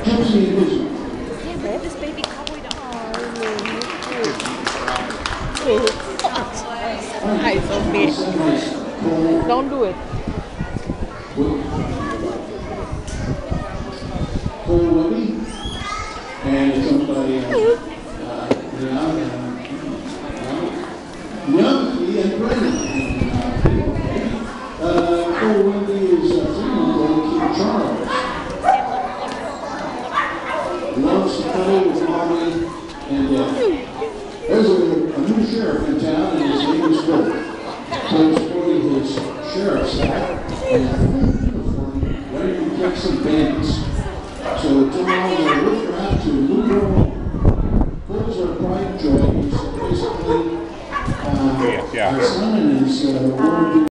Gypsy and Vision. Yeah, look at this baby cowboy dog. Eyes okay. Don't do it. Cole Webby. And it's owned by Young and Brendan. Cole Webby is 3-year-old King Charles. Loves to play with Mommy and there's a new sheriff in town and his name is Phil. So he's sporting his sheriff's hat and a full uniform ready to kick some bandits. So tomorrow we'll look around to move along. Phil's our pride and joy. He's basically our son and his